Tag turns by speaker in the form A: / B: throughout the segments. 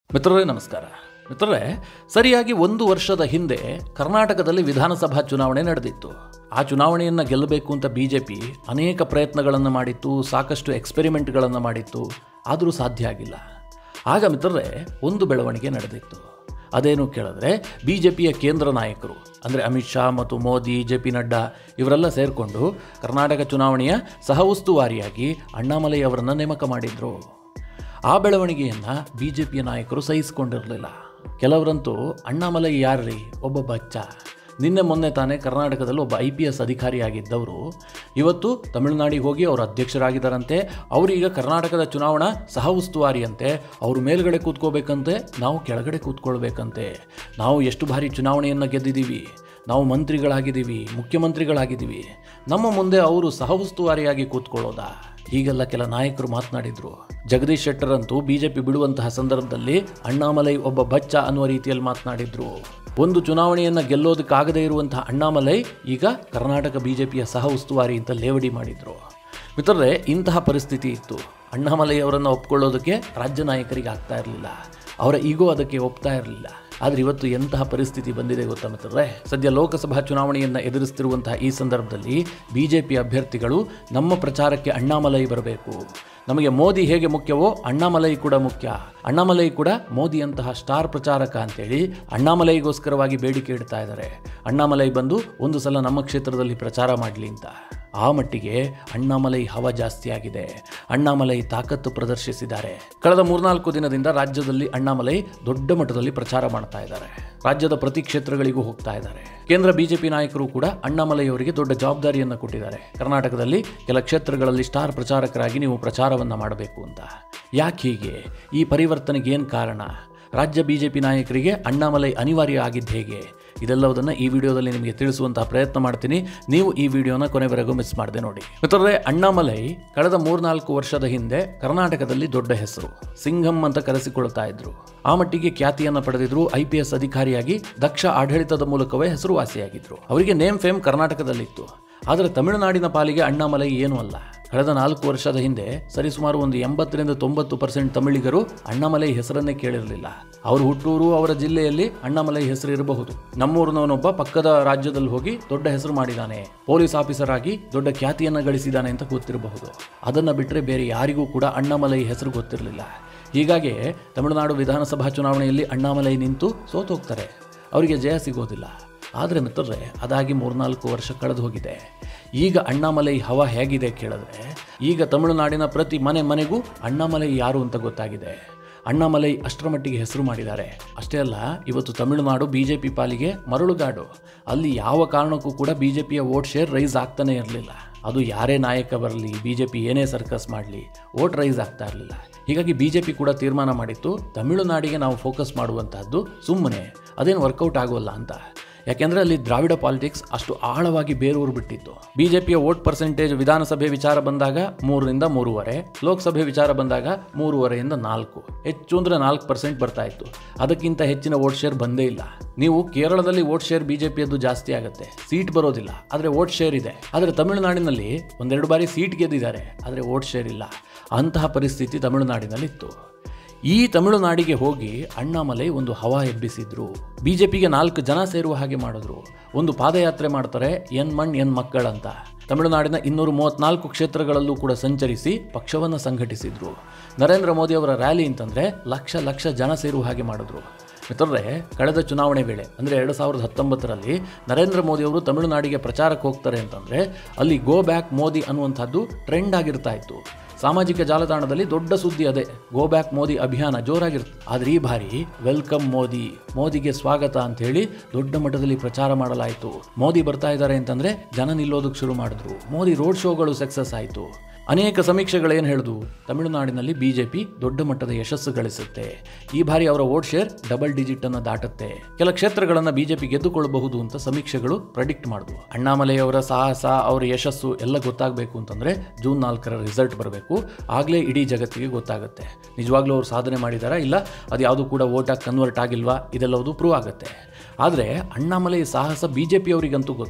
A: ಮಿತ್ರರೇ ನಮಸ್ಕಾರ. ಮಿತ್ರರೇ, ಸರಿಯಾಗಿ 1 ವರ್ಷದ ಹಿಂದೆ ಕರ್ನಾಟಕದಲ್ಲಿ ವಿಧಾನಸಭಾ ಚುನಾವಣೆ ನಡೆದಿತ್ತು. ಆ ಚುನಾವಣೆಯನ್ನು ಗೆಲ್ಲಬೇಕು ಅಂತ ಬಿಜೆಪಿ ಅನೇಕ ಪ್ರಯತ್ನಗಳನ್ನು ಮಾಡಿತ್ತು, ಸಾಕಷ್ಟು ಎಕ್ಸ್ಪೆರಿಮೆಂಟ್ಗಳನ್ನು ಮಾಡಿತ್ತು. ಆದರೂ ಸಾಧ್ಯ ಆಗಿಲ್ಲ. ಆಗ ಮಿತ್ರರೇ ಒಂದು ಬೆಳವಣಿಗೆ ನಡೆದಿತ್ತು. ಅದೇನು ಕೇಳಿದ್ರೆ, ಬಿಜೆಪಿಯ ಕೇಂದ್ರ ನಾಯಕರು ಅಂದರೆ ಅಮಿತ್ ಶಾ ಮತ್ತು ಮೋದಿ, ಜೆ.ಪಿ. ನಡ್ಡಾ ಇವರೆಲ್ಲ ಸೇರಿಕೊಂಡು ಕರ್ನಾಟಕ ಚುನಾವಣೆಯ ಸಹ ಉಸ್ತುವಾರಿಯಾಗಿ ಅಣ್ಣಾಮಲೈ ಅವರನ್ನು ನೇಮಕ ಮಾಡಿದರು. ಆ ಬೆಳವಣಿಗೆಯನ್ನು ಬಿಜೆಪಿಯ ನಾಯಕರು ಸಹಿಸಿಕೊಂಡಿರಲಿಲ್ಲ. ಕೆಲವರಂತೂ ಅಣ್ಣಾಮಲೈ ಯಾರ್ರೀ, ಒಬ್ಬ ಬಚ್ಚ, ನಿನ್ನೆ ಮೊನ್ನೆ ತಾನೇ ಕರ್ನಾಟಕದಲ್ಲಿ ಒಬ್ಬ IPS ಅಧಿಕಾರಿಯಾಗಿದ್ದವರು ಇವತ್ತು ತಮಿಳುನಾಡಿಗೆ ಹೋಗಿ ಅವರು ಅಧ್ಯಕ್ಷರಾಗಿದ್ದಾರಂತೆ. ಅವರೀಗ ಕರ್ನಾಟಕದ ಚುನಾವಣಾ ಸಹ ಉಸ್ತುವಾರಿಯಂತೆ. ಅವರು ಮೇಲ್ಗಡೆ ಕೂತ್ಕೋಬೇಕಂತೆ, ನಾವು ಕೆಳಗಡೆ ಕೂತ್ಕೊಳ್ಬೇಕಂತೆ. ನಾವು ಎಷ್ಟು ಬಾರಿ ಚುನಾವಣೆಯನ್ನು ಗೆದ್ದಿದ್ದೀವಿ, ನಾವು ಮಂತ್ರಿಗಳಾಗಿದ್ದೀವಿ, ಮುಖ್ಯಮಂತ್ರಿಗಳಾಗಿದ್ದೀವಿ, ನಮ್ಮ ಮುಂದೆ ಅವರು ಸಹ ಉಸ್ತುವಾರಿಯಾಗಿ ಕೂತ್ಕೊಳ್ಳೋದಾ? ಹೀಗೆಲ್ಲ ಕೆಲ ನಾಯಕರು ಮಾತನಾಡಿದರು. ಜಗದೀಶ್ ಶೆಟ್ಟರ್ ಅಂತೂ ಬಿಜೆಪಿ ಬಿಡುವಂತಹ ಸಂದರ್ಭದಲ್ಲಿ ಅಣ್ಣಾಮಲೈ ಒಬ್ಬ ಬಚ್ಚ ಅನ್ನುವ ರೀತಿಯಲ್ಲಿ ಮಾತನಾಡಿದ್ರು. ಒಂದು ಚುನಾವಣೆಯನ್ನು ಗೆಲ್ಲೋದಕ್ಕಾಗದೇ ಇರುವಂತಹ ಅಣ್ಣಾಮಲೈ ಈಗ ಕರ್ನಾಟಕ ಬಿಜೆಪಿಯ ಸಹ ಉಸ್ತುವಾರಿ ಅಂತ ಲೇವಡಿ ಮಾಡಿದ್ರು. ಮಿತ್ರರೇ, ಇಂತಹ ಪರಿಸ್ಥಿತಿ ಇತ್ತು. ಅಣ್ಣಾಮಲೈ ಅವರನ್ನು ಒಪ್ಕೊಳ್ಳೋದಕ್ಕೆ ರಾಜ್ಯ ನಾಯಕರಿಗೆ ಆಗ್ತಾ ಇರಲಿಲ್ಲ. ಅವರ ಈಗೋ ಅದಕ್ಕೆ ಒಪ್ತಾ ಇರಲಿಲ್ಲ. ಆದರೆ ಇವತ್ತು ಎಂತಹ ಪರಿಸ್ಥಿತಿ ಬಂದಿದೆ ಗೊತ್ತಾ ಮಿತ್ರರೇ? ಸದ್ಯ ಲೋಕಸಭಾ ಚುನಾವಣೆಯನ್ನು ಎದುರಿಸ್ತಿರುವಂತಹ ಈ ಸಂದರ್ಭದಲ್ಲಿ ಬಿಜೆಪಿ ಅಭ್ಯರ್ಥಿಗಳು ನಮ್ಮ ಪ್ರಚಾರಕ್ಕೆ ಅಣ್ಣಾಮಲೈ ಬರಬೇಕು, ನಮಗೆ ಮೋದಿ ಹೇಗೆ ಮುಖ್ಯವೋ ಅಣ್ಣಾಮಲೈ ಕೂಡ ಮುಖ್ಯ, ಅಣ್ಣಾಮಲೈ ಕೂಡ ಮೋದಿಯಂತಹ ಸ್ಟಾರ್ ಪ್ರಚಾರಕ ಅಂತೇಳಿ ಅಣ್ಣಾಮಲೈಗೋಸ್ಕರವಾಗಿ ಬೇಡಿಕೆ ಇಡ್ತಾ ಇದ್ದಾರೆ. ಅಣ್ಣಾಮಲೈ ಬಂದು ಒಂದು ಸಲ ನಮ್ಮ ಕ್ಷೇತ್ರದಲ್ಲಿ ಪ್ರಚಾರ ಮಾಡಲಿ ಅಂತ. ಆ ಮಟ್ಟಿಗೆ ಅಣ್ಣಾಮಲೈ ಹವಾ ಜಾಸ್ತಿ ಆಗಿದೆ. ಅಣ್ಣಾಮಲೈ ತಾಕತ್ತು ಪ್ರದರ್ಶಿಸಿದ್ದಾರೆ. ಕಳೆದ 3-4 ದಿನದಿಂದ ರಾಜ್ಯದಲ್ಲಿ ಅಣ್ಣಾಮಲೈ ದೊಡ್ಡ ಮಟ್ಟದಲ್ಲಿ ಪ್ರಚಾರ ಮಾಡ್ತಾ ಇದ್ದಾರೆ. ರಾಜ್ಯದ ಪ್ರತಿ ಕ್ಷೇತ್ರಗಳಿಗೂ ಹೋಗ್ತಾ ಇದ್ದಾರೆ. ಕೇಂದ್ರ ಬಿಜೆಪಿ ನಾಯಕರು ಕೂಡ ಅಣ್ಣಾಮಲೈ ಅವರಿಗೆ ದೊಡ್ಡ ಜವಾಬ್ದಾರಿಯನ್ನು ಕೊಟ್ಟಿದ್ದಾರೆ. ಕರ್ನಾಟಕದಲ್ಲಿ ಕೆಲ ಕ್ಷೇತ್ರಗಳಲ್ಲಿ ಸ್ಟಾರ್ ಪ್ರಚಾರಕರಾಗಿ ನೀವು ಪ್ರಚಾರವನ್ನು ಮಾಡಬೇಕು ಅಂತ. ಯಾಕೆ ಹೀಗೆ? ಈ ಪರಿವರ್ತನೆಗೆ ಏನು ಕಾರಣ? ರಾಜ್ಯ ಬಿಜೆಪಿ ನಾಯಕರಿಗೆ ಅಣ್ಣಾಮಲೈ ಅನಿವಾರ್ಯ ಆಗಿದ್ದು ಹೇಗೆ? ಇದೆಲ್ಲವುದನ್ನು ಈ ವಿಡಿಯೋದಲ್ಲಿ ನಿಮಗೆ ತಿಳಿಸುವಂತಹ ಪ್ರಯತ್ನ ಮಾಡ್ತೀನಿ. ನೀವು ಈ ವಿಡಿಯೋನ ಕೊನೆವರೆಗೂ ಮಿಸ್ ಮಾಡದೆ ನೋಡಿ. ಮಿತ್ರರೇ, ಅಣ್ಣಾಮಲೈ ಕಳೆದ 3-4 ವರ್ಷದ ಹಿಂದೆ ಕರ್ನಾಟಕದಲ್ಲಿ ದೊಡ್ಡ ಹೆಸರು, ಸಿಂಘಂ ಅಂತ ಕರೆಸಿಕೊಳ್ತಾ ಇದ್ರು. ಆ ಮಟ್ಟಿಗೆ ಖ್ಯಾತಿಯನ್ನು ಪಡೆದಿದ್ರು. IPS ಅಧಿಕಾರಿಯಾಗಿ ದಕ್ಷ ಆಡಳಿತದ ಮೂಲಕವೇ ಹೆಸರುವಾಸಿಯಾಗಿದ್ರು. ಅವರಿಗೆ ನೇಮ್ ಫೇಮ್ ಕರ್ನಾಟಕದಲ್ಲಿತ್ತು. ಆದರೆ ತಮಿಳುನಾಡಿನ ಪಾಲಿಗೆ ಅಣ್ಣಾಮಲೈ ಏನೂ ಅಲ್ಲ. ಕಳೆದ 4 ವರ್ಷದ ಹಿಂದೆ ಸರಿಸುಮಾರು ಒಂದು 80-90% ತಮಿಳಿಗರು ಅಣ್ಣಾಮಲೈ ಹೆಸರನ್ನೇ ಕೇಳಿರಲಿಲ್ಲ. ಅವರು ಹುಟ್ಟೂರು, ಅವರ ಜಿಲ್ಲೆಯಲ್ಲಿ ಅಣ್ಣಾಮಲೈ ಹೆಸರು ಇರಬಹುದು. ನಮ್ಮೂರಿನವನೊಬ್ಬ ಪಕ್ಕದ ರಾಜ್ಯದಲ್ಲಿ ಹೋಗಿ ದೊಡ್ಡ ಹೆಸರು ಮಾಡಿದ್ದಾನೆ, ಪೊಲೀಸ್ ಆಫೀಸರ್ ಆಗಿ ದೊಡ್ಡ ಖ್ಯಾತಿಯನ್ನು ಗಳಿಸಿದ್ದಾನೆ ಅಂತ ಗೊತ್ತಿರಬಹುದು. ಅದನ್ನು ಬಿಟ್ಟರೆ ಬೇರೆ ಯಾರಿಗೂ ಕೂಡ ಅಣ್ಣಾಮಲೈ ಹೆಸರು ಗೊತ್ತಿರಲಿಲ್ಲ. ಹೀಗಾಗಿ ತಮಿಳುನಾಡು ವಿಧಾನಸಭಾ ಚುನಾವಣೆಯಲ್ಲಿ ಅಣ್ಣಾಮಲೈ ನಿಂತು ಸೋತು ಹೋಗ್ತಾರೆ. ಅವರಿಗೆ ಜಯ ಸಿಗೋದಿಲ್ಲ. ಆದರೆ ಮಿತ್ರರೇ, ಅದಾಗಿ 3-4 ವರ್ಷ ಕಳೆದು ಹೋಗಿದೆ. ಈಗ ಅಣ್ಣಾಮಲೈ ಹವಾ ಹೇಗಿದೆ ಕೇಳಿದ್ರೆ, ಈಗ ತಮಿಳುನಾಡಿನ ಪ್ರತಿ ಮನೆಗೂ ಅಣ್ಣಾಮಲೈ ಯಾರು ಅಂತ ಗೊತ್ತಾಗಿದೆ. ಅಣ್ಣಾಮಲೈ ಅಷ್ಟರ ಮಟ್ಟಿಗೆ ಹೆಸರು ಮಾಡಿದ್ದಾರೆ. ಅಷ್ಟೇ ಅಲ್ಲ, ಇವತ್ತು ತಮಿಳುನಾಡು ಬಿಜೆಪಿ ಪಾಲಿಗೆ ಮರಳುಗಾಡು. ಅಲ್ಲಿ ಯಾವ ಕಾರಣಕ್ಕೂ ಕೂಡ ಬಿಜೆಪಿಯ ವೋಟ್ ಶೇರ್ ರೈಸ್ ಆಗ್ತಾನೆ ಇರಲಿಲ್ಲ. ಅದು ಯಾರೇ ನಾಯಕ ಬರಲಿ, ಬಿಜೆಪಿ ಏನೇ ಸರ್ಕಸ್ ಮಾಡಲಿ, ವೋಟ್ ರೈಸ್ ಆಗ್ತಾ ಇರಲಿಲ್ಲ. ಹೀಗಾಗಿ ಬಿಜೆಪಿ ಕೂಡ ತೀರ್ಮಾನ ಮಾಡಿತ್ತು, ತಮಿಳುನಾಡಿಗೆ ನಾವು ಫೋಕಸ್ ಮಾಡುವಂತಹದ್ದು ಸುಮ್ಮನೆ ಅದೇನು ವರ್ಕೌಟ್ ಆಗೋಲ್ಲ ಅಂತ. ಯಾಕೆಂದರೆ ಅಲ್ಲಿ ದ್ರಾವಿಡ ಪಾಲಿಟಿಕ್ಸ್ ಅಷ್ಟು ಆಳವಾಗಿ ಬೇರೂರು ಬಿಟ್ಟಿತ್ತು. ಬಿಜೆಪಿಯ ವೋಟ್ ಪರ್ಸೆಂಟೇಜ್ ವಿಧಾನಸಭೆ ವಿಚಾರ ಬಂದಾಗ 3ರಿಂದ 3.5, ಲೋಕಸಭೆ ವಿಚಾರ ಬಂದಾಗ 3.5ರಿಂದ 4, ಹೆಚ್ಚು ಅಂದರೆ 4% ಬರ್ತಾ ಇತ್ತು. ಅದಕ್ಕಿಂತ ಹೆಚ್ಚಿನ ವೋಟ್ ಶೇರ್ ಬಂದೇ ಇಲ್ಲ. ನೀವು ಕೇರಳದಲ್ಲಿ ವೋಟ್ ಶೇರ್ ಬಿಜೆಪಿಯದ್ದು ಜಾಸ್ತಿ ಆಗುತ್ತೆ, ಸೀಟ್ ಬರೋದಿಲ್ಲ, ಆದರೆ ವೋಟ್ ಶೇರ್ ಇದೆ. ಆದರೆ ತಮಿಳುನಾಡಿನಲ್ಲಿ 1-2 ಬಾರಿ ಸೀಟ್ ಗೆದ್ದಿದ್ದಾರೆ, ಆದರೆ ವೋಟ್ ಶೇರ್ ಇಲ್ಲ. ಅಂತಹ ಪರಿಸ್ಥಿತಿ ತಮಿಳುನಾಡಿನಲ್ಲಿತ್ತು. ಈ ತಮಿಳುನಾಡಿಗೆ ಹೋಗಿ ಅಣ್ಣಾಮಲೈ ಒಂದು ಹವಾ ಎಬ್ಬಿಸಿದ್ರು. ಬಿಜೆಪಿಗೆ 4 ಜನ ಸೇರುವ ಹಾಗೆ ಮಾಡಿದ್ರು. ಒಂದು ಪಾದಯಾತ್ರೆ ಮಾಡ್ತಾರೆ, ಎನ್ ಮಣ್ ಎನ್ ಮಕ್ಕಳಂತ. ತಮಿಳುನಾಡಿನ 234 ಕ್ಷೇತ್ರಗಳಲ್ಲೂ ಕೂಡ ಸಂಚರಿಸಿ ಪಕ್ಷವನ್ನು ಸಂಘಟಿಸಿದ್ರು. ನರೇಂದ್ರ ಮೋದಿ ಅವರ ರ್ಯಾಲಿ ಅಂತಂದರೆ ಲಕ್ಷ ಜನ ಸೇರುವ ಹಾಗೆ ಮಾಡಿದ್ರು. ಮಿತ್ರರೇ, ಕಳೆದ ಚುನಾವಣೆ ವೇಳೆ ಅಂದರೆ 2019ರಲ್ಲಿ ನರೇಂದ್ರ ಮೋದಿ ಅವರು ತಮಿಳುನಾಡಿಗೆ ಪ್ರಚಾರಕ್ಕೆ ಹೋಗ್ತಾರೆ ಅಂತಂದರೆ ಅಲ್ಲಿ ಗೋ ಬ್ಯಾಕ್ ಮೋದಿ ಅನ್ನುವಂಥದ್ದು ಟ್ರೆಂಡ್ ಆಗಿರ್ತಾ ಇತ್ತು. ಸಾಮಾಜಿಕ ಜಾಲತಾಣದಲ್ಲಿ ದೊಡ್ಡ ಸುದ್ದಿ ಅದೇ, ಗೋ ಬ್ಯಾಕ್ ಮೋದಿ ಅಭಿಯಾನ ಜೋರಾಗಿರುತ್ತೆ. ಆದರೆ ಈ ಬಾರಿ ವೆಲ್ಕಮ್ ಮೋದಿ, ಮೋದಿಗೆ ಸ್ವಾಗತ ಅಂತ ಹೇಳಿ ದೊಡ್ಡ ಮಟ್ಟದಲ್ಲಿ ಪ್ರಚಾರ ಮಾಡಲಾಯಿತು. ಮೋದಿ ಬರ್ತಾ ಇದ್ದಾರೆ ಅಂತಂದರೆ ಜನ ನಿಲ್ಲೋದಕ್ಕೆ ಶುರು ಮಾಡಿದ್ರು. ಮೋದಿ ರೋಡ್ ಶೋಗಳು ಸಕ್ಸಸ್ ಆಯಿತು. ಅನೇಕ ಸಮೀಕ್ಷೆಗಳೇನು ಹೇಳಿದು, ತಮಿಳುನಾಡಿನಲ್ಲಿ ಬಿಜೆಪಿ ದೊಡ್ಡ ಮಟ್ಟದ ಯಶಸ್ಸು ಗಳಿಸುತ್ತೆ. ಈ ಬಾರಿ ಅವರ ವೋಟ್ ಶೇರ್ ಡಬಲ್ ಡಿಜಿಟ್ ಅನ್ನು ದಾಟುತ್ತೆ. ಕೆಲ ಕ್ಷೇತ್ರಗಳನ್ನು ಬಿಜೆಪಿ ಗೆದ್ದುಕೊಳ್ಳಬಹುದು ಅಂತ ಸಮೀಕ್ಷೆಗಳು ಪ್ರೆಡಿಕ್ಟ್ ಮಾಡಿದ್ವು. ಅಣ್ಣಾಮಲೈ ಅವರ ಸಾಹಸ, ಅವರ ಯಶಸ್ಸು ಎಲ್ಲ ಗೊತ್ತಾಗಬೇಕು ಅಂತಂದರೆ ಜೂನ್ 4ರ ರಿಸಲ್ಟ್ ಬರಬೇಕು. ಆಗಲೇ ಇಡೀ ಜಗತ್ತಿಗೆ ಗೊತ್ತಾಗುತ್ತೆ ನಿಜವಾಗ್ಲೂ ಅವ್ರು ಸಾಧನೆ ಮಾಡಿದಾರಾ ಇಲ್ಲ, ಅದು ಯಾವುದು ಕೂಡ ವೋಟಾಗಿ ಕನ್ವರ್ಟ್ ಆಗಿಲ್ವಾ, ಇದೆಲ್ಲವುದು ಪ್ರೂವ್ ಆಗುತ್ತೆ. ಆದರೆ ಅಣ್ಣಾಮಲೈ ಸಾಹಸ ಬಿಜೆಪಿ ಅವರಿಗಂತೂ ಗೊತ್ತು.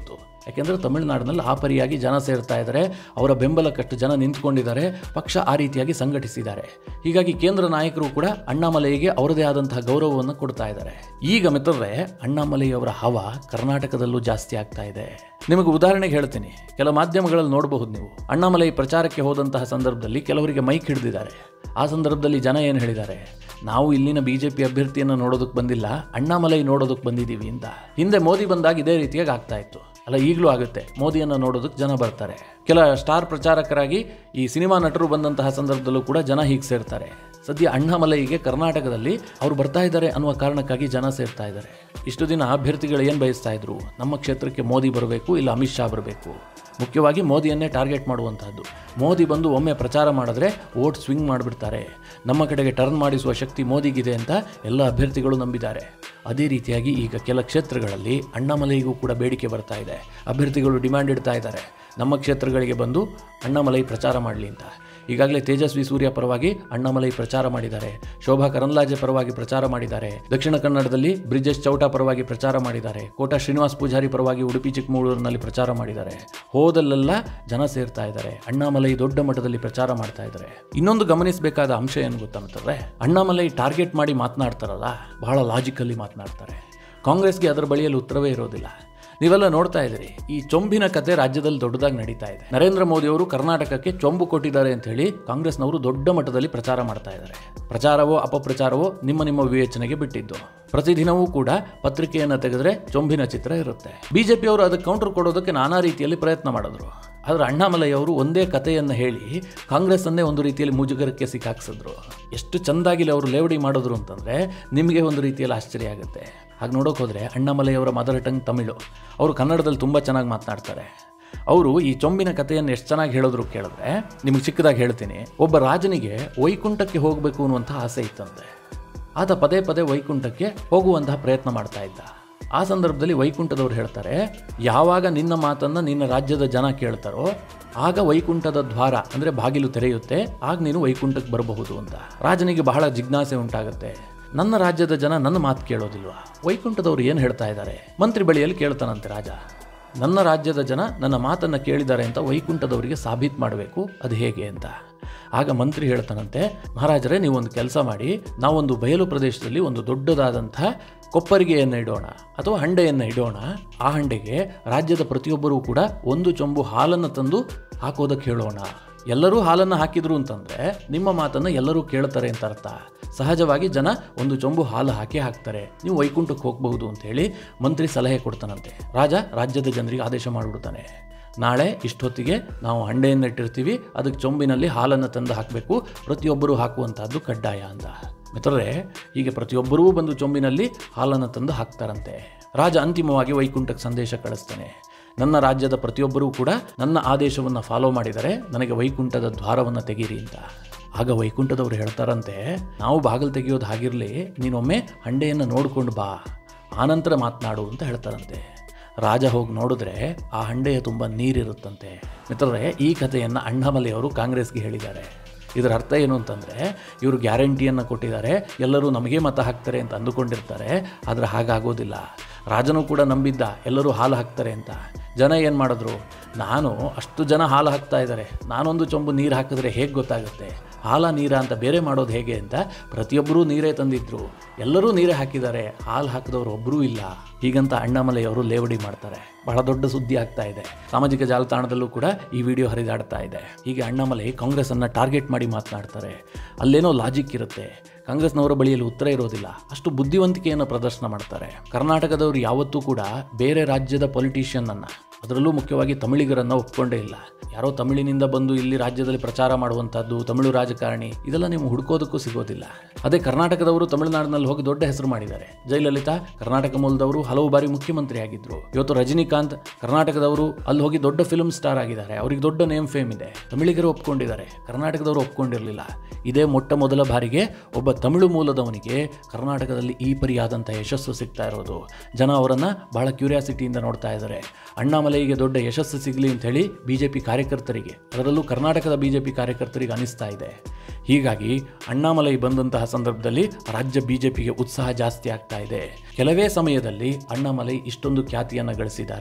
A: ಯಾಕೆಂದರೆ ತಮಿಳುನಾಡಿನಲ್ಲಿ ಆ ಪರಿಯಾಗಿ ಜನ ಸೇರ್ತಾ ಇದ್ದಾರೆ, ಅವರ ಬೆಂಬಲಕ್ಕಷ್ಟು ಜನ ನಿಂತ್ಕೊಂಡಿದ್ದಾರೆ, ಪಕ್ಷ ಆ ರೀತಿಯಾಗಿ ಸಂಘಟಿಸಿದ್ದಾರೆ. ಹೀಗಾಗಿ ಕೇಂದ್ರ ನಾಯಕರು ಕೂಡ ಅಣ್ಣಾಮಲೈಗೆ ಅವರದೇ ಆದಂತಹ ಗೌರವವನ್ನು ಕೊಡ್ತಾ ಇದ್ದಾರೆ. ಈಗ ಮಿತ್ರರೇ, ಅಣ್ಣಾಮಲೈ ಅವರ ಹವಾ ಕರ್ನಾಟಕದಲ್ಲೂ ಜಾಸ್ತಿ ಆಗ್ತಾ ಇದೆ. ನಿಮಗೆ ಉದಾಹರಣೆಗೆ ಹೇಳ್ತೀನಿ, ಕೆಲ ಮಾಧ್ಯಮಗಳಲ್ಲಿ ನೋಡಬಹುದು ನೀವು, ಅಣ್ಣಾಮಲೈ ಪ್ರಚಾರಕ್ಕೆ ಹೋದಂತಹ ಸಂದರ್ಭದಲ್ಲಿ ಕೆಲವರಿಗೆ ಮೈಕ್ ಹಿಡಿದಿದ್ದಾರೆ. ಆ ಸಂದರ್ಭದಲ್ಲಿ ಜನ ಏನು ಹೇಳಿದ್ದಾರೆ, ನಾವು ಇಲ್ಲಿನ ಬಿಜೆಪಿ ಅಭ್ಯರ್ಥಿಯನ್ನು ನೋಡೋದಕ್ಕೆ ಬಂದಿಲ್ಲ, ಅಣ್ಣಾಮಲೈ ನೋಡೋದಕ್ಕೆ ಬಂದಿದ್ದೀವಿ ಅಂತ. ಹಿಂದೆ ಮೋದಿ ಬಂದಾಗ ಇದೇ ರೀತಿಯಾಗಿ ಆಗ್ತಾ ಇತ್ತು ಅಲ್ಲ, ಈಗಲೂ ಆಗುತ್ತೆ. ಮೋದಿಯನ್ನು ನೋಡೋದಕ್ಕೆ ಜನ ಬರ್ತಾರೆ. ಕೆಲ ಸ್ಟಾರ್ ಪ್ರಚಾರಕರಾಗಿ ಈ ಸಿನಿಮಾ ನಟರು ಬಂದಂತಹ ಸಂದರ್ಭದಲ್ಲೂ ಕೂಡ ಜನ ಹೀಗೆ ಸೇರ್ತಾರೆ. ಸದ್ಯ ಅಣ್ಣಾಮಲೈಗೆ ಕರ್ನಾಟಕದಲ್ಲಿ ಅವರು ಬರ್ತಾ ಇದ್ದಾರೆ ಅನ್ನುವ ಕಾರಣಕ್ಕಾಗಿ ಜನ ಸೇರ್ತಾ ಇದ್ದಾರೆ. ಇಷ್ಟು ದಿನ ಅಭ್ಯರ್ಥಿಗಳು ಏನು ಬಯಸ್ತಾ ಇದ್ರು, ನಮ್ಮ ಕ್ಷೇತ್ರಕ್ಕೆ ಮೋದಿ ಬರಬೇಕು, ಇಲ್ಲ ಅಮಿತ್ ಶಾ ಬರಬೇಕು, ಮುಖ್ಯವಾಗಿ ಮೋದಿಯನ್ನೇ ಟಾರ್ಗೆಟ್ ಮಾಡುವಂಥದ್ದು. ಮೋದಿ ಬಂದು ಒಮ್ಮೆ ಪ್ರಚಾರ ಮಾಡಿದ್ರೆ ವೋಟ್ ಸ್ವಿಂಗ್ ಮಾಡಿಬಿಡ್ತಾರೆ, ನಮ್ಮ ಕಡೆಗೆ ಟರ್ನ್ ಮಾಡಿಸುವ ಶಕ್ತಿ ಮೋದಿಗಿದೆ ಅಂತ ಎಲ್ಲ ಅಭ್ಯರ್ಥಿಗಳು ನಂಬಿದ್ದಾರೆ. ಅದೇ ರೀತಿಯಾಗಿ ಈಗ ಕೆಲ ಕ್ಷೇತ್ರಗಳಲ್ಲಿ ಅಣ್ಣಾಮಲೈಗೂ ಕೂಡ ಬೇಡಿಕೆ ಬರ್ತಾ ಇದೆ. ಅಭ್ಯರ್ಥಿಗಳು ಡಿಮ್ಯಾಂಡ್ ಇಡ್ತಾ ಇದ್ದಾರೆ, ನಮ್ಮ ಕ್ಷೇತ್ರಗಳಿಗೆ ಬಂದು ಅಣ್ಣಾಮಲೈ ಪ್ರಚಾರ ಮಾಡಲಿ ಅಂತ. ಈಗಾಗಲೇ ತೇಜಸ್ವಿ ಸೂರ್ಯ ಪರವಾಗಿ ಅಣ್ಣಾಮಲೈ ಪ್ರಚಾರ ಮಾಡಿದ್ದಾರೆ, ಶೋಭಾ ಕರಂದ್ಲಾಜೆ ಪರವಾಗಿ ಪ್ರಚಾರ ಮಾಡಿದ್ದಾರೆ, ದಕ್ಷಿಣ ಕನ್ನಡದಲ್ಲಿ ಬ್ರಿಜೇಶ್ ಚೌಟಾ ಪರವಾಗಿ ಪ್ರಚಾರ ಮಾಡಿದ್ದಾರೆ, ಕೋಟಾ ಶ್ರೀನಿವಾಸ್ ಪೂಜಾರಿ ಪರವಾಗಿ ಉಡುಪಿ ಚಿಕ್ಕಮಗಳೂರಿನಲ್ಲಿ ಪ್ರಚಾರ ಮಾಡಿದ್ದಾರೆ. ಹೋದಲ್ಲೆಲ್ಲ ಜನ ಸೇರ್ತಾ ಇದ್ದಾರೆ, ಅಣ್ಣಾಮಲೈ ದೊಡ್ಡ ಮಟ್ಟದಲ್ಲಿ ಪ್ರಚಾರ ಮಾಡ್ತಾ ಇದ್ದಾರೆ. ಇನ್ನೊಂದು ಗಮನಿಸಬೇಕಾದ ಅಂಶ ಏನು ಗೊತ್ತಂತಂದ್ರೆ, ಅಣ್ಣಾಮಲೈ ಟಾರ್ಗೆಟ್ ಮಾಡಿ ಮಾತನಾಡ್ತಾರಲ್ಲ, ಬಹಳ ಲಾಜಿಕಲ್ಲಿ ಮಾತನಾಡ್ತಾರೆ. ಕಾಂಗ್ರೆಸ್ಗೆ ಅದರ ಬಳಿಯಲ್ಲಿ ಉತ್ತರವೇ ಇರೋದಿಲ್ಲ. ನೀವೆಲ್ಲ ನೋಡ್ತಾ ಇದ್ದೀರಿ, ಈ ಚೊಂಬಿನ ಕತೆ ರಾಜ್ಯದಲ್ಲಿ ದೊಡ್ಡದಾಗಿ ನಡೀತಾ ಇದೆ. ನರೇಂದ್ರ ಮೋದಿ ಅವರು ಕರ್ನಾಟಕಕ್ಕೆ ಚೊಂಬು ಕೊಟ್ಟಿದ್ದಾರೆ ಅಂತ ಹೇಳಿ ಕಾಂಗ್ರೆಸ್ನವರು ದೊಡ್ಡ ಮಟ್ಟದಲ್ಲಿ ಪ್ರಚಾರ ಮಾಡ್ತಾ ಇದ್ದಾರೆ. ಪ್ರಚಾರವೋ ಅಪಪ್ರಚಾರವೋ ನಿಮ್ಮ ನಿಮ್ಮ ವಿವೇಚನೆಗೆ ಬಿಟ್ಟಿದ್ದು. ಪ್ರತಿದಿನವೂ ಕೂಡ ಪತ್ರಿಕೆಯನ್ನು ತೆಗೆದ್ರೆ ಚೊಂಬಿನ ಚಿತ್ರ ಇರುತ್ತೆ. ಬಿಜೆಪಿಯವರು ಅದಕ್ಕೆ ಕೌಂಟರ್ ಕೊಡೋದಕ್ಕೆ ನಾನಾ ರೀತಿಯಲ್ಲಿ ಪ್ರಯತ್ನ ಮಾಡಿದ್ರು. ಆದರೆ ಅಣ್ಣಾಮಲೈ ಅವರು ಒಂದೇ ಕಥೆಯನ್ನು ಹೇಳಿ ಕಾಂಗ್ರೆಸ್ ಅನ್ನೇ ಒಂದು ರೀತಿಯಲ್ಲಿ ಮುಜುಗರಕ್ಕೆ ಸಿಕ್ಕಾಕ್ಸಿದ್ರು. ಎಷ್ಟು ಚೆಂದಾಗಿಲ್ಲ ಅವರು ಲೇವಡಿ ಮಾಡಿದ್ರು ಅಂತಂದರೆ ನಿಮಗೆ ಒಂದು ರೀತಿಯಲ್ಲಿ ಆಶ್ಚರ್ಯ ಆಗುತ್ತೆ. ಹಾಗೆ ನೋಡೋಕೆ ಹೋದರೆ ಅಣ್ಣಾಮಲೈ ಅವರ ಮದರ್ ಟಂಗ್ ತಮಿಳು, ಅವರು ಕನ್ನಡದಲ್ಲಿ ತುಂಬ ಚೆನ್ನಾಗಿ ಮಾತನಾಡ್ತಾರೆ. ಅವರು ಈ ಚೊಂಬಿನ ಕಥೆಯನ್ನು ಎಷ್ಟು ಚೆನ್ನಾಗಿ ಹೇಳಿದ್ರು ಕೇಳಿದ್ರೆ, ನಿಮಗೆ ಚಿಕ್ಕದಾಗಿ ಹೇಳ್ತೀನಿ. ಒಬ್ಬ ರಾಜನಿಗೆ ವೈಕುಂಠಕ್ಕೆ ಹೋಗಬೇಕು ಅನ್ನುವಂಥ ಆಸೆ ಇತ್ತಂತೆ. ಆತ ಪದೇ ಪದೇ ವೈಕುಂಠಕ್ಕೆ ಹೋಗುವಂತಹ ಪ್ರಯತ್ನ ಮಾಡ್ತಾ ಇದ್ದ. ಆ ಸಂದರ್ಭದಲ್ಲಿ ವೈಕುಂಠದವ್ರು ಹೇಳ್ತಾರೆ, ಯಾವಾಗ ನಿನ್ನ ಮಾತನ್ನು ನಿನ್ನ ರಾಜ್ಯದ ಜನ ಕೇಳ್ತಾರೋ ಆಗ ವೈಕುಂಠದ ದ್ವಾರ ಅಂದರೆ ಬಾಗಿಲು ತೆರೆಯುತ್ತೆ, ಆಗ ನೀನು ವೈಕುಂಠಕ್ಕೆ ಬರಬಹುದು ಅಂತ. ರಾಜನಿಗೆ ಬಹಳ ಜಿಜ್ಞಾಸೆ ಉಂಟಾಗುತ್ತೆ, ನನ್ನ ರಾಜ್ಯದ ಜನ ನನ್ನ ಮಾತು ಕೇಳೋದಿಲ್ವಾ? ವೈಕುಂಠದವ್ರು ಏನು ಹೇಳ್ತಾ ಇದ್ದಾರೆ? ಮಂತ್ರಿ ಬಳಿಯಲ್ಲಿ ಕೇಳ್ತಾನಂತೆ ರಾಜ, ನನ್ನ ರಾಜ್ಯದ ಜನ ನನ್ನ ಮಾತನ್ನು ಕೇಳಿದ್ದಾರೆ ಅಂತ ವೈಕುಂಠದವರಿಗೆ ಸಾಬೀತು ಮಾಡಬೇಕು, ಅದು ಹೇಗೆ ಅಂತ. ಆಗ ಮಂತ್ರಿ ಹೇಳ್ತಾನಂತೆ, ಮಹಾರಾಜರೇ, ನೀವೊಂದು ಕೆಲಸ ಮಾಡಿ, ನಾವೊಂದು ಬಯಲು ಪ್ರದೇಶದಲ್ಲಿ ಒಂದು ದೊಡ್ಡದಾದಂಥ ಕೊಪ್ಪರಿಗೆಯನ್ನು ಇಡೋಣ ಅಥವಾ ಹಂಡೆಯನ್ನು ಇಡೋಣ. ಆ ಹಂಡೆಗೆ ರಾಜ್ಯದ ಪ್ರತಿಯೊಬ್ಬರೂ ಕೂಡ ಒಂದು ಚೊಂಬು ಹಾಲನ್ನು ತಂದು ಹಾಕೋದಕ್ಕೆ ಹೇಳೋಣ. ಎಲ್ಲರೂ ಹಾಲನ್ನು ಹಾಕಿದ್ರು ಅಂತಂದರೆ ನಿಮ್ಮ ಮಾತನ್ನು ಎಲ್ಲರೂ ಕೇಳ್ತಾರೆ ಅಂತ ಅರ್ಥ. ಸಹಜವಾಗಿ ಜನ ಒಂದು ಚೊಂಬು ಹಾಲು ಹಾಕ್ತಾರೆ, ನೀವು ವೈಕುಂಠಕ್ಕೆ ಹೋಗಬಹುದು ಅಂತ ಹೇಳಿ ಮಂತ್ರಿ ಸಲಹೆ ಕೊಡ್ತಾನಂತೆ. ರಾಜ ರಾಜ್ಯದ ಜನರಿಗೆ ಆದೇಶ ಮಾಡಿಬಿಡ್ತಾನೆ, ನಾಳೆ ಇಷ್ಟೊತ್ತಿಗೆ ನಾವು ಹಂಡೆಯನ್ನು ಇಟ್ಟಿರ್ತೀವಿ, ಅದಕ್ಕೆ ಚೊಂಬಿನಲ್ಲಿ ಹಾಲನ್ನು ತಂದು ಹಾಕಬೇಕು, ಪ್ರತಿಯೊಬ್ಬರೂ ಹಾಕುವಂಥದ್ದು ಕಡ್ಡಾಯ ಅಂತ. ಮಿತ್ರರೇ, ಹೀಗೆ ಪ್ರತಿಯೊಬ್ಬರೂ ಬಂದು ಚೊಂಬಿನಲ್ಲಿ ಹಾಲನ್ನು ತಂದು ಹಾಕ್ತಾರಂತೆ. ರಾಜ ಅಂತಿಮವಾಗಿ ವೈಕುಂಠಕ್ಕೆ ಸಂದೇಶ ಕಳಿಸ್ತಾನೆ, ನನ್ನ ರಾಜ್ಯದ ಪ್ರತಿಯೊಬ್ಬರೂ ಕೂಡ ನನ್ನ ಆದೇಶವನ್ನು ಫಾಲೋ ಮಾಡಿದರೆ ನನಗೆ ವೈಕುಂಠದ ದ್ವಾರವನ್ನು ತೆಗೀರಿ ಅಂತ. ಆಗ ವೈಕುಂಠದವರು ಹೇಳ್ತಾರಂತೆ, ನಾವು ಬಾಗಿಲು ತೆಗೆಯೋದು ಹಾಗಿರಲಿ, ನೀನೊಮ್ಮೆ ಹಂಡೆಯನ್ನು ನೋಡ್ಕೊಂಡು ಬಾ, ಆನಂತರ ಮಾತನಾಡು ಅಂತ ಹೇಳ್ತಾರಂತೆ. ರಾಜ ಹೋಗಿ ನೋಡಿದ್ರೆ ಆ ಹಂಡೆಯ ತುಂಬ ನೀರಿರುತ್ತಂತೆ. ಮಿತ್ರರೇ, ಈ ಕಥೆಯನ್ನು ಅಣ್ಣಾಮಲೈ ಅವರು ಕಾಂಗ್ರೆಸ್ಗೆ ಹೇಳಿದ್ದಾರೆ. ಇದರ ಅರ್ಥ ಏನು ಅಂತಂದರೆ, ಇವರು ಗ್ಯಾರಂಟಿಯನ್ನು ಕೊಟ್ಟಿದ್ದಾರೆ, ಎಲ್ಲರೂ ನಮಗೆ ಮತ ಹಾಕ್ತಾರೆ ಅಂತ ಅಂದುಕೊಂಡಿರ್ತಾರೆ. ಆದರೆ ಹಾಗಾಗೋದಿಲ್ಲ. ರಾಜನೂ ಕೂಡ ನಂಬಿದ್ದ ಎಲ್ಲರೂ ಹಾಲು ಹಾಕ್ತಾರೆ ಅಂತ. ಜನ ಏನು ಮಾಡಿದ್ರು, ನಾನು ಅಷ್ಟು ಜನ ಹಾಲು ಹಾಕ್ತಾ ಇದ್ದಾರೆ, ನಾನೊಂದು ಚೊಂಬು ನೀರು ಹಾಕಿದ್ರೆ ಹೇಗೆ ಗೊತ್ತಾಗುತ್ತೆ, ಹಾಲ ನೀರ ಅಂತ ಬೇರೆ ಮಾಡೋದು ಹೇಗೆ ಅಂತ ಪ್ರತಿಯೊಬ್ಬರೂ ನೀರೇ ತಂದಿದ್ರು. ಎಲ್ಲರೂ ನೀರೇ ಹಾಕಿದ್ದಾರೆ, ಹಾಲು ಹಾಕಿದವರು ಒಬ್ಬರೂ ಇಲ್ಲ. ಹೀಗಂತ ಅಣ್ಣಾಮಲೈ ಅವರು ಲೇವಡಿ ಮಾಡ್ತಾರೆ. ಬಹಳ ದೊಡ್ಡ ಸುದ್ದಿ ಆಗ್ತಾ ಇದೆ. ಸಾಮಾಜಿಕ ಜಾಲತಾಣದಲ್ಲೂ ಕೂಡ ಈ ವಿಡಿಯೋ ಹರಿದಾಡ್ತಾ ಇದೆ. ಹೀಗೆ ಅಣ್ಣಾಮಲೈ ಕಾಂಗ್ರೆಸ್ಸನ್ನು ಟಾರ್ಗೆಟ್ ಮಾಡಿ ಮಾತನಾಡ್ತಾರೆ. ಅಲ್ಲೇನೋ ಲಾಜಿಕ್ ಇರುತ್ತೆ, ಕಾಂಗ್ರೆಸ್ನವರ ಬಳಿಯಲ್ಲಿ ಉತ್ತರ ಇರೋದಿಲ್ಲ. ಅಷ್ಟು ಬುದ್ಧಿವಂತಿಕೆಯನ್ನು ಪ್ರದರ್ಶನ ಮಾಡ್ತಾರೆ. ಕರ್ನಾಟಕದವರು ಯಾವತ್ತೂ ಕೂಡ ಬೇರೆ ರಾಜ್ಯದ ಪೊಲಿಟಿಷಿಯನ್ನನ್ನು, ಅದರಲ್ಲೂ ಮುಖ್ಯವಾಗಿ ತಮಿಳಿಗರನ್ನು ಒಪ್ಕೊಂಡೇ ಇಲ್ಲ. ಯಾರೋ ತಮಿಳಿನಿಂದ ಬಂದು ಇಲ್ಲಿ ರಾಜ್ಯದಲ್ಲಿ ಪ್ರಚಾರ ಮಾಡುವಂಥದ್ದು, ತಮಿಳು ರಾಜಕಾರಣಿ, ಇದೆಲ್ಲ ನೀವು ಹುಡುಕೋದಕ್ಕೂ ಸಿಗೋದಿಲ್ಲ. ಅದೇ ಕರ್ನಾಟಕದವರು ತಮಿಳುನಾಡಿನಲ್ಲಿ ಹೋಗಿ ದೊಡ್ಡ ಹೆಸರು ಮಾಡಿದ್ದಾರೆ. ಜಯಲಲಿತಾ ಕರ್ನಾಟಕ ಮೂಲದವರು, ಹಲವು ಬಾರಿ ಮುಖ್ಯಮಂತ್ರಿ ಆಗಿದ್ರು. ಇವತ್ತು ರಜನಿಕಾಂತ್ ಕರ್ನಾಟಕದವರು, ಅಲ್ಲಿ ಹೋಗಿ ದೊಡ್ಡ ಫಿಲ್ಮ್ ಸ್ಟಾರ್ ಆಗಿದ್ದಾರೆ, ಅವರಿಗೆ ದೊಡ್ಡ ನೇಮ್ ಫೇಮ್ ಇದೆ. ತಮಿಳಿಗರು ಒಪ್ಕೊಂಡಿದ್ದಾರೆ, ಕರ್ನಾಟಕದವರು ಒಪ್ಕೊಂಡಿರಲಿಲ್ಲ. ಇದೇ ಮೊಟ್ಟ ಮೊದಲ ಬಾರಿಗೆ ಒಬ್ಬ ತಮಿಳು ಮೂಲದವನಿಗೆ ಕರ್ನಾಟಕದಲ್ಲಿ ಈ ಪರಿಯಾದಂಥ ಯಶಸ್ಸು ಸಿಗ್ತಾ ಇರೋದು. ಜನ ಅವರನ್ನು ಬಹಳ ಕ್ಯೂರಿಯಾಸಿಟಿಯಿಂದ ನೋಡ್ತಾ ಇದ್ದಾರೆ. ಅಣ್ಣಾಮಲೈಗೆ ದೊಡ್ಡ ಯಶಸ್ಸು ಸಿಗಲಿ ಅಂತ ಹೇಳಿ ಬಿಜೆಪಿ ಕಾರ್ಯಕರ್ತರಿಗೆ, ಅದರಲ್ಲೂ ಕರ್ನಾಟಕದ ಬಿಜೆಪಿ ಕಾರ್ಯಕರ್ತರಿಗೆ ಅನಿಸ್ತಾ ಇದೆ. ಹೀಗಾಗಿ ಅಣ್ಣಾಮಲೈ ಬಂದಂತಹ ಸಂದರ್ಭದಲ್ಲಿ ರಾಜ್ಯ ಬಿಜೆಪಿಗೆ ಉತ್ಸಾಹ ಜಾಸ್ತಿ ಆಗ್ತಾ ಇದೆ. ಕೆಲವೇ ಸಮಯದಲ್ಲಿ ಅಣ್ಣಾಮಲೈ ಇಷ್ಟೊಂದು ಖ್ಯಾತಿಯನ್ನು ಗಳಿಸಿದ್ದಾರೆ.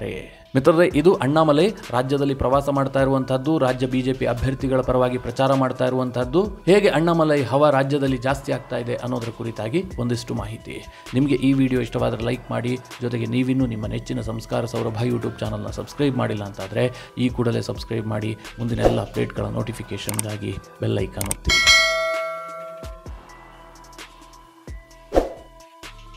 A: ಮಿತ್ರರೇ, ಇದು ಅಣ್ಣಾಮಲೈ ರಾಜ್ಯದಲ್ಲಿ ಪ್ರವಾಸ ಮಾಡ್ತಾ ಇರುವಂತಹದ್ದು, ರಾಜ್ಯ ಬಿಜೆಪಿ ಅಭ್ಯರ್ಥಿಗಳ ಪರವಾಗಿ ಪ್ರಚಾರ ಮಾಡ್ತಾ ಇರುವಂತಹದ್ದು, ಹೇಗೆ ಅಣ್ಣಾಮಲೈ ಹವಾ ರಾಜ್ಯದಲ್ಲಿ ಜಾಸ್ತಿ ಆಗ್ತಾ ಇದೆ ಅನ್ನೋದರ ಕುರಿತಾಗಿ ಒಂದಿಷ್ಟು ಮಾಹಿತಿ. ನಿಮಗೆ ಈ ವಿಡಿಯೋ ಇಷ್ಟವಾದರೆ ಲೈಕ್ ಮಾಡಿ, ಜೊತೆಗೆ ನೀವಿನ್ನೂ ನಿಮ್ಮ ನೆಚ್ಚಿನ ಸಂಸ್ಕಾರ ಸೌರಭ ಯೂಟ್ಯೂಬ್ ಚಾನಲ್ನ ಸಬ್ಸ್ಕ್ರೈಬ್ ಮಾಡಿಲ್ಲ ಅಂತಾದರೆ ಈ ಕೂಡಲೇ ಸಬ್ಸ್ಕ್ರೈಬ್ ಮಾಡಿ ಮುಂದಿನ ಎಲ್ಲ ಅಪ್ಡೇಟ್ಗಳ ನೋಟಿಫಿಕೇಷನ್ಗಾಗಿ ಬೆಲ್ ಐಕಾನ್ ಒತ್ತಿ.